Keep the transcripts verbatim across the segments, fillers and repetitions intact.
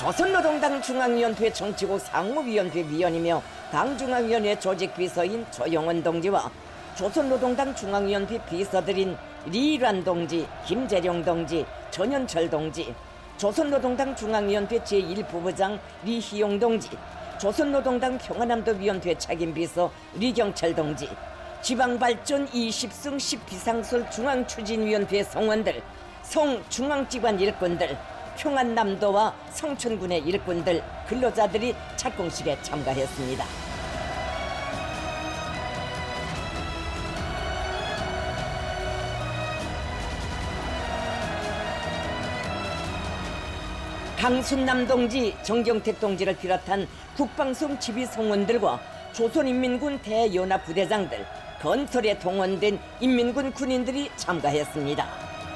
조선노동당 중앙위원회 정치국 상무위원회 위원이며 당중앙위원회 조직비서인 조영원 동지와 조선노동당 중앙위원회 비서들인 리일환 동지, 김재룡 동지, 전현철 동지, 조선노동당 중앙위원회 제일 부부장 리희용 동지, 조선노동당 평안남도위원회 책임비서 리경철 동지, 지방발전 이십 승 십 비상설 중앙추진위원회 성원들, 성중앙기관 일꾼들, 평안남도와 성천군의 일꾼들, 근로자들이 착공식에 참가했습니다. 강순남 동지, 정경택 동지를 비롯한 국방성 지휘 성원들과 조선인민군 대연합 부대장들, 건설에 동원된 인민군 군인들이 참가했습니다.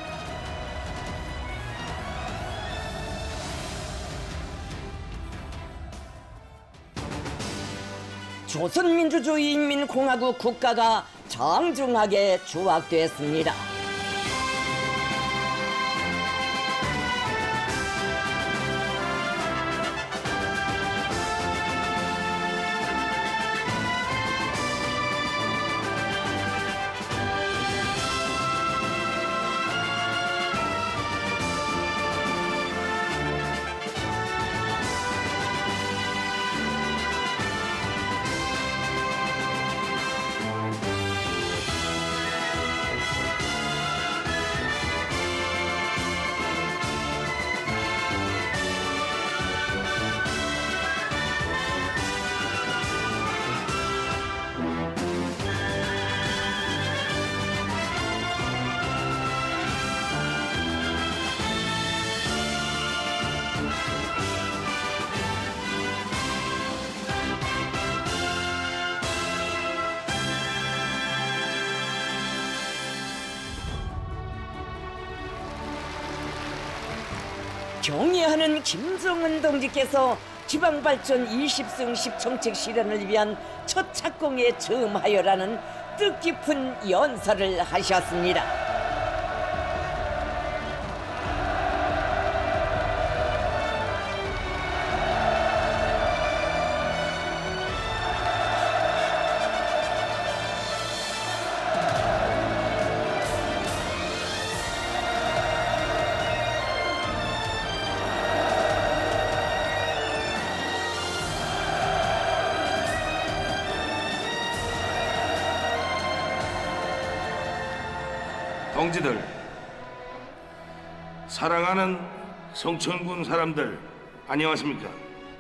조선민주주의인민공화국 국가가 정중하게 추악됐습니다. 경의하는 김정은 동지께서 지방발전 이십 승 십 정책 실현을 위한 첫 착공에 점하여라는 뜻깊은 연설을 하셨습니다. 동지들, 사랑하는 성천군 사람들, 안녕하십니까?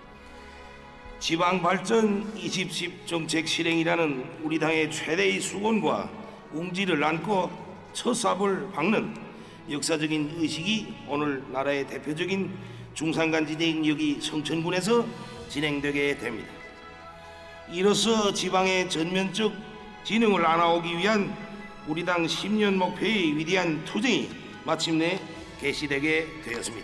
지방발전 이십 십 정책 실행이라는 우리 당의 최대의 수건과 웅지를 안고 첫 삽을 박는 역사적인 의식이 오늘 나라의 대표적인 중산간지대인 여기 성천군에서 진행되게 됩니다. 이로써 지방의 전면적 진흥을 안아오기 위한 우리 당 십 년 목표의 위대한 투쟁이 마침내 개시되게 되었습니다.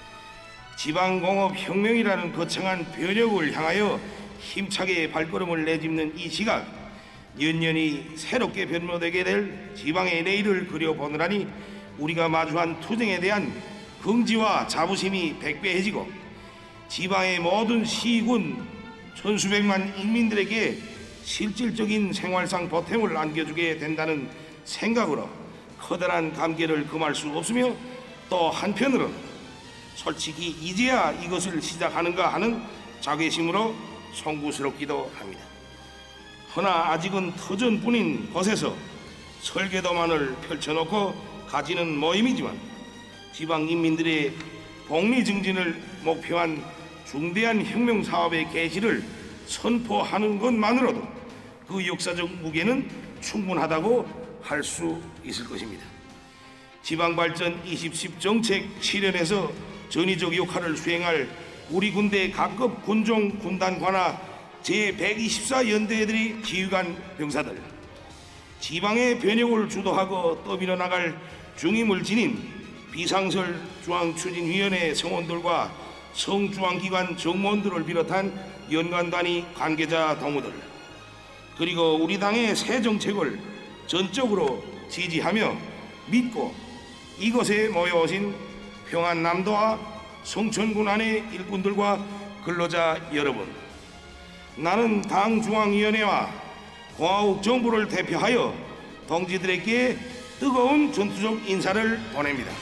지방공업혁명이라는 거창한 변혁을 향하여 힘차게 발걸음을 내딛는 이 시각, 연년이 새롭게 변모되게 될 지방의 내일을 그려보느라니 우리가 마주한 투쟁에 대한 긍지와 자부심이 백배해지고 지방의 모든 시군 천수백만 인민들에게 실질적인 생활상 보탬을 안겨주게 된다는 생각으로 커다란 감개를 금할 수 없으며, 또 한편으로는 솔직히 이제야 이것을 시작하는가 하는 자괴심으로 송구스럽기도 합니다. 허나 아직은 터전뿐인 곳에서 설계도만을 펼쳐놓고 가지는 모임이지만 지방 인민들의 복리 증진을 목표한 중대한 혁명 사업의 개시를 선포하는 것만으로도 그 역사적 무게는 충분하다고 할 수 있을 것입니다. 지방발전 이십 십 정책 실현에서 전위적 역할을 수행할 우리 군대 각급 군종 군단 관하 제백이십사 연대들이 지휘관 병사들, 지방의 변혁을 주도하고 떠밀어 나갈 중임을 지닌 비상설 중앙추진위원회 성원들과 성중앙기관 정무원들을 비롯한 연관단위 관계자 동무들, 그리고 우리 당의 새 정책을 전적으로 지지하며 믿고 이곳에 모여오신 평안남도와 성천군 안의 일꾼들과 근로자 여러분, 나는 당 중앙위원회와 공화국 정부를 대표하여 동지들에게 뜨거운 전투적 인사를 보냅니다.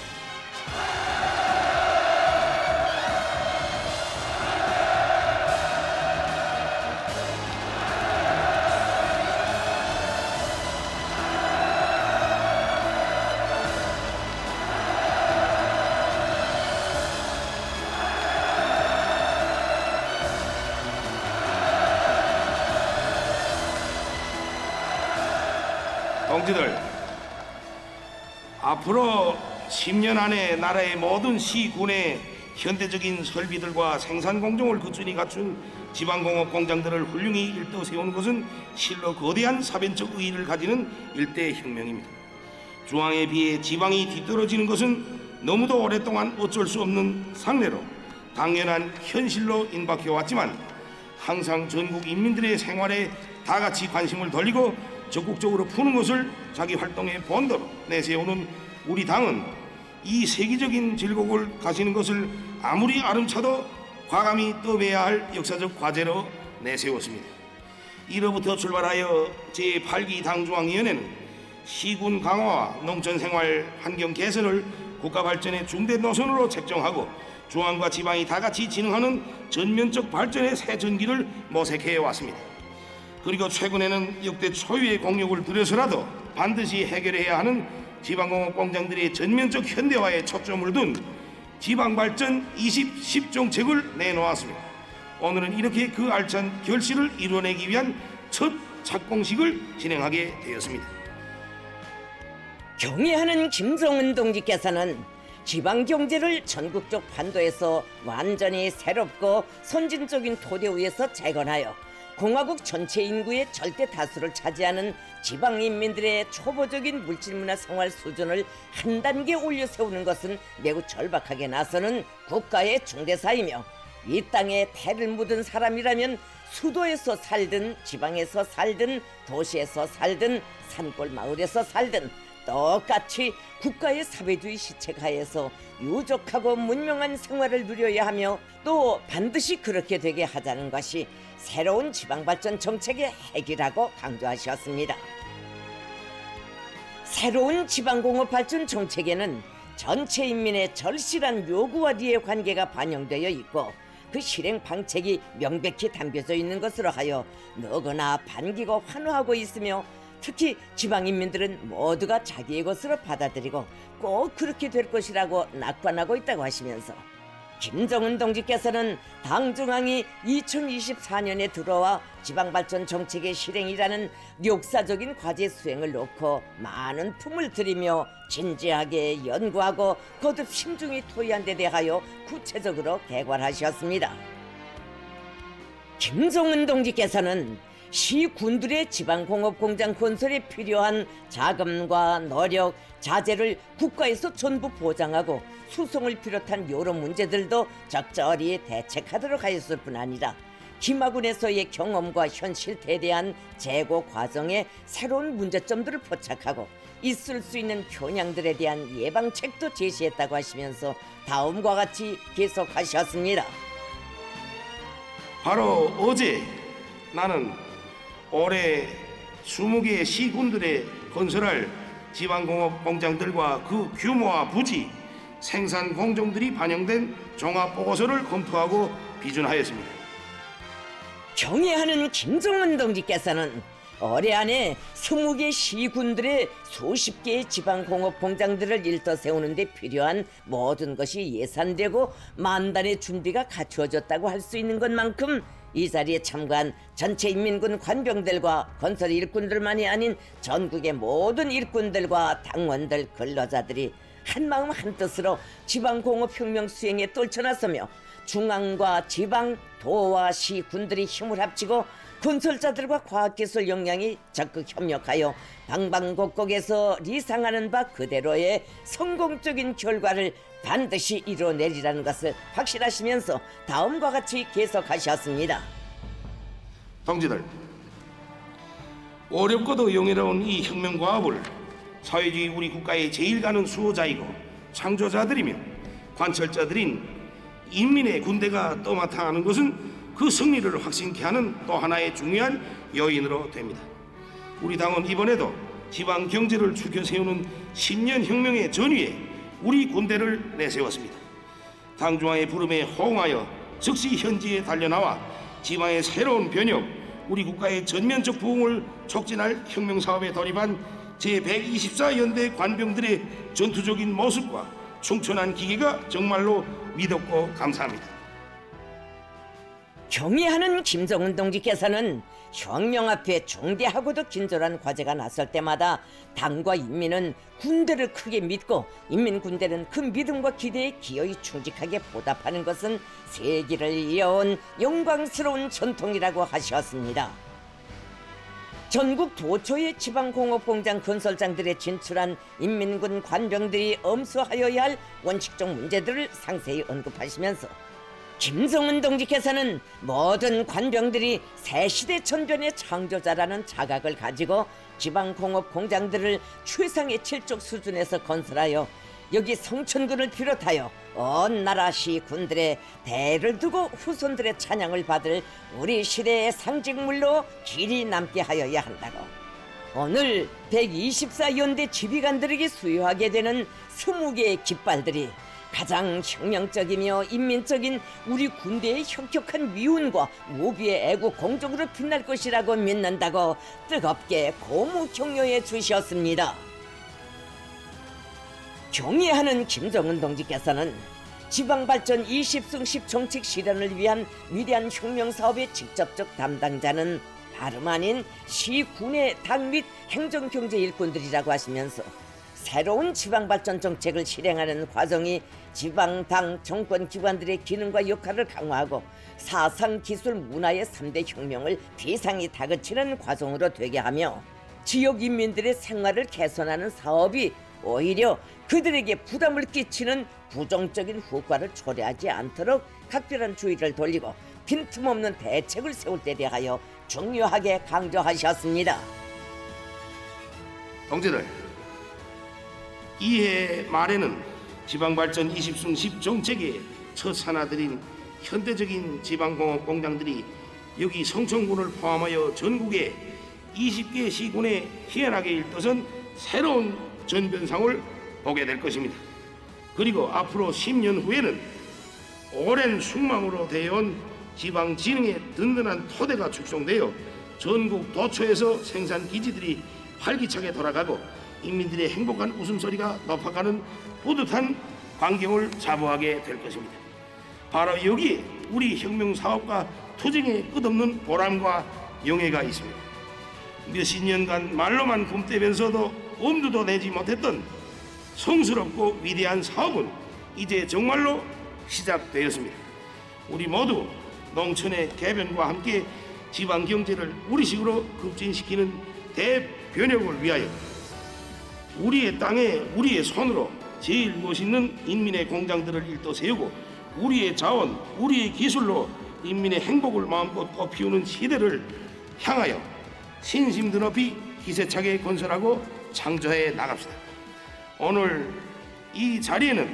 동지들, 앞으로 십 년 안에 나라의 모든 시군의 현대적인 설비들과 생산 공정을 꾸준히 갖춘 지방공업 공장들을 훌륭히 일떠 세우는 것은 실로 거대한 사변적 의의를 가지는 일대 혁명입니다. 중앙에 비해 지방이 뒤떨어지는 것은 너무도 오랫동안 어쩔 수 없는 상례로 당연한 현실로 인박해 왔지만, 항상 전국 인민들의 생활에 다같이 관심을 돌리고 적극적으로 푸는 것을 자기 활동의 본도로 내세우는 우리 당은 이 세계적인 질곡을 가시는 것을 아무리 아름차도 과감히 떠매야 할 역사적 과제로 내세웠습니다. 이로부터 출발하여 제팔 기 당중앙위원회는 시군 강화와 농촌생활 환경 개선을 국가 발전의 중대 노선으로 책정하고 중앙과 지방이 다같이 진흥하는 전면적 발전의 새 전기를 모색해 왔습니다. 그리고 최근에는 역대 초유의 공력을 들여서라도 반드시 해결해야 하는 지방공업 공장들의 전면적 현대화에 초점을 둔 지방발전 이십 십 정책을 내놓았습니다. 오늘은 이렇게 그 알찬 결실을 이뤄내기 위한 첫 착공식을 진행하게 되었습니다. 경의하는 김정은 동지께서는 지방경제를 전국적 판도에서 완전히 새롭고 선진적인 토대 위에서 재건하여 공화국 전체 인구의 절대 다수를 차지하는 지방인민들의 초보적인 물질문화 생활 수준을 한 단계 올려 세우는 것은 매우 절박하게 나서는 국가의 중대사이며, 이 땅에 태를 묻은 사람이라면 수도에서 살든 지방에서 살든 도시에서 살든 산골 마을에서 살든 똑같이 국가의 사회주의 시책 하에서 유족하고 문명한 생활을 누려야 하며, 또 반드시 그렇게 되게 하자는 것이 새로운 지방발전 정책의 핵이라고 강조하셨습니다. 새로운 지방공업발전 정책에는 전체 인민의 절실한 요구와 리의 관계가 반영되어 있고, 그 실행 방책이 명백히 담겨져 있는 것으로 하여 너거나 반기고 환호하고 있으며, 특히 지방인민들은 모두가 자기의 것으로 받아들이고 꼭 그렇게 될 것이라고 낙관하고 있다고 하시면서, 김정은 동지께서는 당중앙이 이천이십사 년에 들어와 지방발전 정책의 실행이라는 역사적인 과제 수행을 놓고 많은 품을 들이며 진지하게 연구하고 거듭 심중히 토의한 데 대하여 구체적으로 개괄하셨습니다. 김정은 동지께서는 시군들의 지방공업공장 건설에 필요한 자금과 노력, 자재를 국가에서 전부 보장하고 수송을 비롯한 여러 문제들도 적절히 대책하도록 하였을 뿐 아니라, 김하군에서의 경험과 현 실태에 대한 재고 과정에 새로운 문제점들을 포착하고 있을 수 있는 편향들에 대한 예방책도 제시했다고 하시면서 다음과 같이 계속하셨습니다. 바로 어제 나는 올해 스무 개의 시군들의 건설할 지방공업 공장들과 그 규모와 부지, 생산 공정들이 반영된 종합보고서를 검토하고 비준하였습니다. 경의하는 김정은 동지께서는 올해 안에 스무 개 시군들의 수십 개의 지방공업 공장들을 일떠 세우는 데 필요한 모든 것이 예산되고 만단의 준비가 갖추어졌다고 할 수 있는 것만큼, 이 자리에 참가한 전체 인민군 관병들과 건설 일꾼들만이 아닌 전국의 모든 일꾼들과 당원들, 근로자들이 한마음 한뜻으로 지방공업혁명 수행에 떨쳐나서며 중앙과 지방, 도와 시 군들이 힘을 합치고 건설자들과 과학기술 역량이 적극 협력하여 방방곡곡에서 리상하는 바 그대로의 성공적인 결과를 반드시 이뤄내리라는 것을 확신하시면서 다음과 같이 계속하셨습니다. 동지들, 어렵고도 영예로운 이 혁명과업을 사회주의 우리 국가의 제일 가는 수호자이고 창조자들이며 관철자들인 인민의 군대가 떠맡아 하는 것은 그 승리를 확신케 하는 또 하나의 중요한 요인으로 됩니다. 우리 당은 이번에도 지방 경제를 추켜 세우는 신년 혁명의 전위에 우리 군대를 내세웠습니다. 당중앙의 부름에 호응하여 즉시 현지에 달려나와 지방의 새로운 변혁, 우리 국가의 전면적 부흥을 촉진할 혁명사업에 돌입한 제백이십사 연대 관병들의 전투적인 모습과 충천한 기계가 정말로 믿었고 감사합니다. 경의하는 김정은 동지께서는 혁명 앞에 중대하고도 긴절한 과제가 났을 때마다 당과 인민은 군대를 크게 믿고 인민군대는 그 믿음과 기대에 기어이 충직하게 보답하는 것은 세기를 이어온 영광스러운 전통이라고 하셨습니다. 전국 도처의 지방공업공장 건설장들에 진출한 인민군 관병들이 엄수하여야 할 원칙적 문제들을 상세히 언급하시면서 김정은 동지께서는 모든 관병들이 새시대 전변의 창조자라는 자각을 가지고 지방공업 공장들을 최상의 질적 수준에서 건설하여 여기 성천군을 비롯하여 온 나라 시군들의 대를 두고 후손들의 찬양을 받을 우리 시대의 상징물로 길이 남게 하여야 한다고. 오늘 백이십사 연대 지휘관들에게 수여하게 되는 스무 개의 깃발들이 가장 혁명적이며 인민적인 우리 군대의 혁혁한 위훈과 무비의 애국 공적으로 빛날 것이라고 믿는다고 뜨겁게 고무 격려해 주셨습니다. 경의하는 김정은 동지께서는 지방발전 이십승십 정책 실현을 위한 위대한 혁명사업의 직접적 담당자는 다름 아닌 시군의 당 및 행정경제 일꾼들이라고 하시면서 새로운 지방발전 정책을 실행하는 과정이 지방당 정권기관들의 기능과 역할을 강화하고 사상, 기술, 문화의 삼대 혁명을 비상히 다그치는 과정으로 되게 하며 지역 인민들의 생활을 개선하는 사업이 오히려 그들에게 부담을 끼치는 부정적인 효과를 초래하지 않도록 각별한 주의를 돌리고 빈틈없는 대책을 세울 때 대하여 중요하게 강조하셨습니다. 동지들, 이해 말에는 지방발전 이십승십 정책의 첫 산하들인 현대적인 지방공업 공장들이 여기 성천군을 포함하여 전국의 이십 개 시군에 희한하게 일떠선 새로운 전변상을 보게 될 것입니다. 그리고 앞으로 십 년 후에는 오랜 숙망으로 되어온 지방진흥의 든든한 토대가 축성되어 전국 도처에서 생산기지들이 활기차게 돌아가고 인민들의 행복한 웃음소리가 높아가는 뿌듯한 광경을 자부하게 될 것입니다. 바로 여기에 우리 혁명사업과 투쟁의 끝없는 보람과 영예가 있습니다. 몇십 년간 말로만 꿈대면서도 엄두도 내지 못했던 성스럽고 위대한 사업은 이제 정말로 시작되었습니다. 우리 모두 농촌의 개변과 함께 지방경제를 우리식으로 급진시키는 대변혁을 위하여 우리의 땅에 우리의 손으로 제일 멋있는 인민의 공장들을 일떠 세우고 우리의 자원, 우리의 기술로 인민의 행복을 마음껏 꽃피우는 시대를 향하여 신심 드높이 기세차게 건설하고 창조해 나갑시다. 오늘 이 자리에는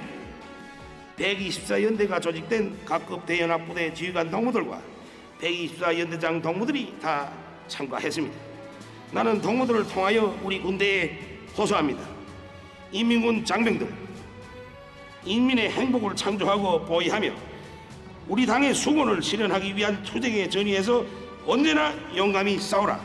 백이십사 연대가 조직된 각급 대연합부대 지휘관 동무들과 백이십사 연대장 동무들이 다 참가했습니다. 나는 동무들을 통하여 우리 군대에 호소합니다. 인민군 장병들, 인민의 행복을 창조하고 보위하며 우리 당의 수군을 실현하기 위한 투쟁의 전위에서 언제나 용감히 싸우라.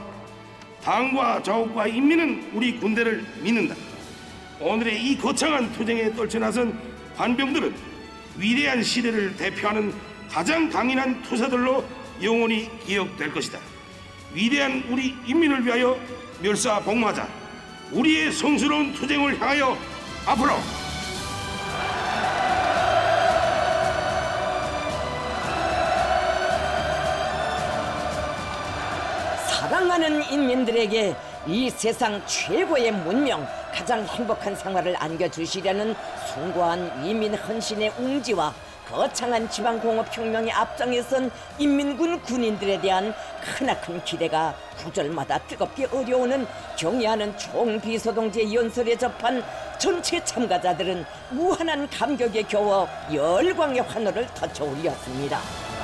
당과 자국과 인민은 우리 군대를 믿는다. 오늘의 이 거창한 투쟁에 떨쳐나선 관병들은 위대한 시대를 대표하는 가장 강인한 투사들로 영원히 기억될 것이다. 위대한 우리 인민을 위하여 멸사복무하자. 우리의 성스러운 투쟁을 향하여 앞으로 사랑하는 인민들에게 이 세상 최고의 문명, 가장 행복한 생활을 안겨주시려는 숭고한 위민 헌신의 웅지와 거창한 지방공업혁명의 앞장에 선 인민군 군인들에 대한 크나큰 기대가 구절마다 뜨겁게 어려오는 경의하는 총비서동지의 연설에 접한 전체 참가자들은 무한한 감격에 겨워 열광의 환호를 터쳐 올렸습니다.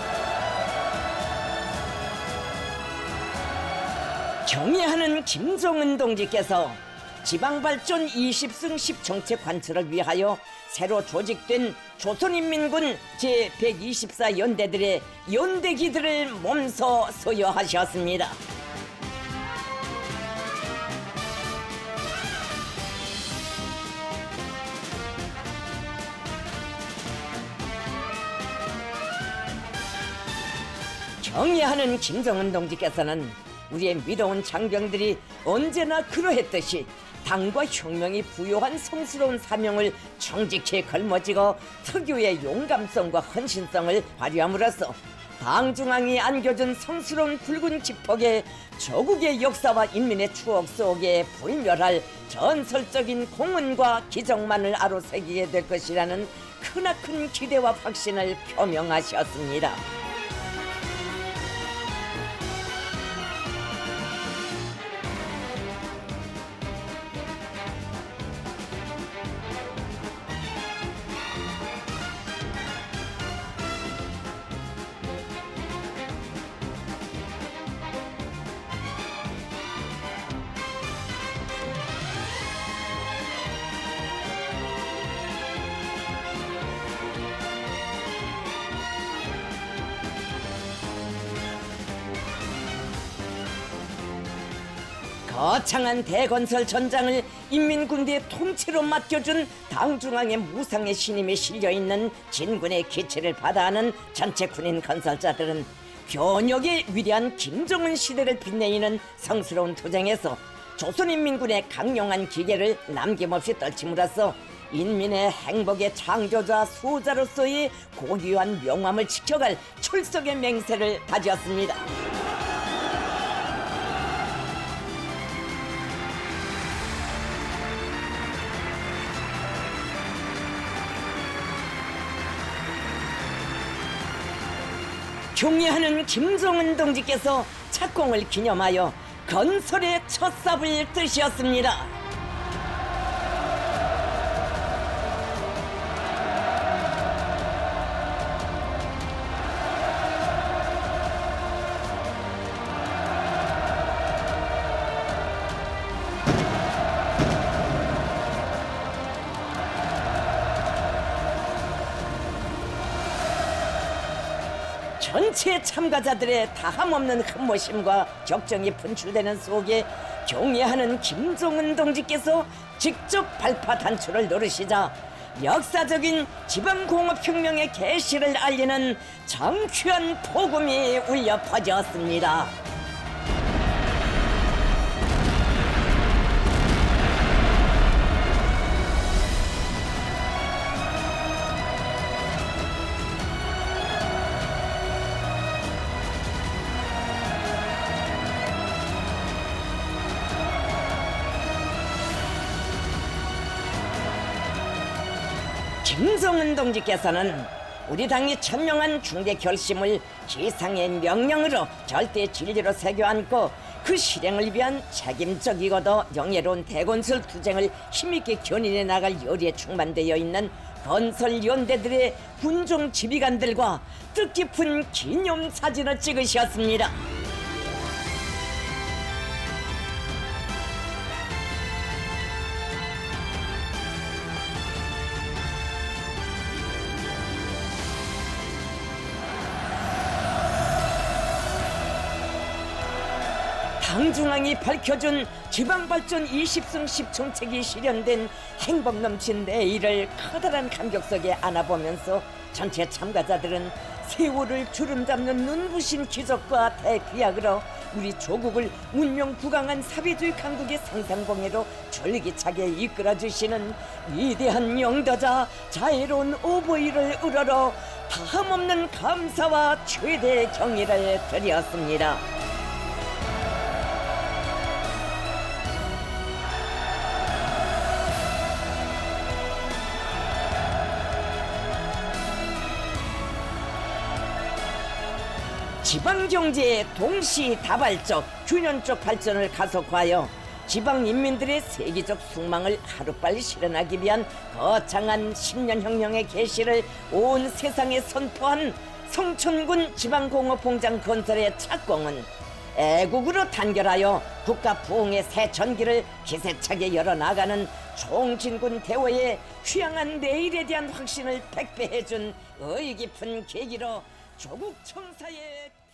경애하는 김정은 동지께서 지방발전 이십 승 십 정책 관철을 위하여 새로 조직된 조선인민군 제백이십사 연대들의 연대기들을 몸소 소유하셨습니다. 경애하는 김정은 동지께서는 우리의 믿어온 장병들이 언제나 그러했듯이 당과 혁명이 부여한 성스러운 사명을 정직히 걸머쥐고 특유의 용감성과 헌신성을 발휘함으로써 당 중앙이 안겨준 성스러운 붉은 기폭에 조국의 역사와 인민의 추억 속에 불멸할 전설적인 공헌과 기적만을 아로새기게 될 것이라는 크나큰 기대와 확신을 표명하셨습니다. 거창한 대건설 전장을 인민군대의 통치로 맡겨준 당중앙의 무상의 신임이 실려있는 진군의 기치를 받아하는 전체 군인 건설자들은 변혁의 위대한 김정은 시대를 빛내이는 성스러운 투쟁에서 조선인민군의 강력한 기계를 남김없이 떨침으로써 인민의 행복의 창조자 수호자로서의 고귀한 명함을 지켜갈 출석의 맹세를 다지었습니다. 경애하는 김정은 동지께서 착공을 기념하여 건설의 첫 삽을 뜨셨습니다. 전체 참가자들의 다함없는 흠모심과 격정이 분출되는 속에 경애하는 김정은 동지께서 직접 발파 단추를 누르시자 역사적인 지방공업혁명의 개시를 알리는 정취한 폭음이 울려 퍼졌습니다. 김정은 동지께서는 우리 당이 천명한 중대 결심을 지상의 명령으로 절대 진리로 새겨 안고 그 실행을 위한 책임적이고도 영예로운 대건설 투쟁을 힘있게 견인해 나갈 열의에 충만되어 있는 건설연대들의 군종 지휘관들과 뜻깊은 기념사진을 찍으셨습니다. 당중앙이 밝혀준 지방발전 이십 승 십 정책이 실현된 행복 넘친 내일을 커다란 감격 속에 안아보면서 전체 참가자들은 세월을 주름잡는 눈부신 기적과 대피약으로 우리 조국을 운명부강한 사회주의 강국의 상상공예로 줄기차게 이끌어주시는 위대한 영도자 자애로운 오보이를 우러러 다함없는 감사와 최대의 경의를 드렸습니다. 지방경제의 동시다발적 균형적 발전을 가속화하여 지방 인민들의 세계적 숙망을 하루빨리 실현하기 위한 거창한 십년혁명의 개시를 온 세상에 선포한 성천군 지방공업공장 건설의 착공은 애국으로 단결하여 국가 부흥의 새 전기를 기세차게 열어나가는 총진군 대원의 휴양한 내일에 대한 확신을 백배해준 의기 깊은 계기로 조국 청사의